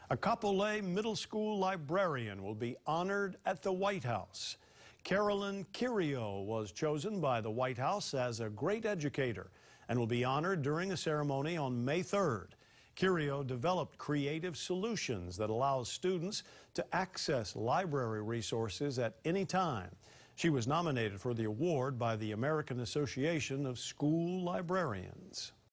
A Kapolei Middle School librarian will be honored at the White House. Carolyn Kirio was chosen by the White House as a great educator and will be honored during a ceremony on May 3rd. Kirio developed creative solutions that allow students to access library resources at any time. She was nominated for the award by the American Association of School Librarians.